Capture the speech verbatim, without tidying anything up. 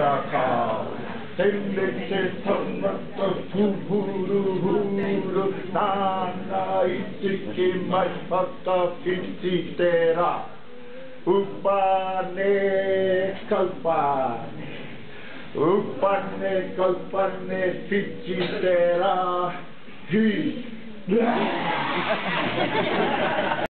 かせんれせたまたふるふる長い月またきちてらうぱねかうぱねうぱねかうぱねきちてらひ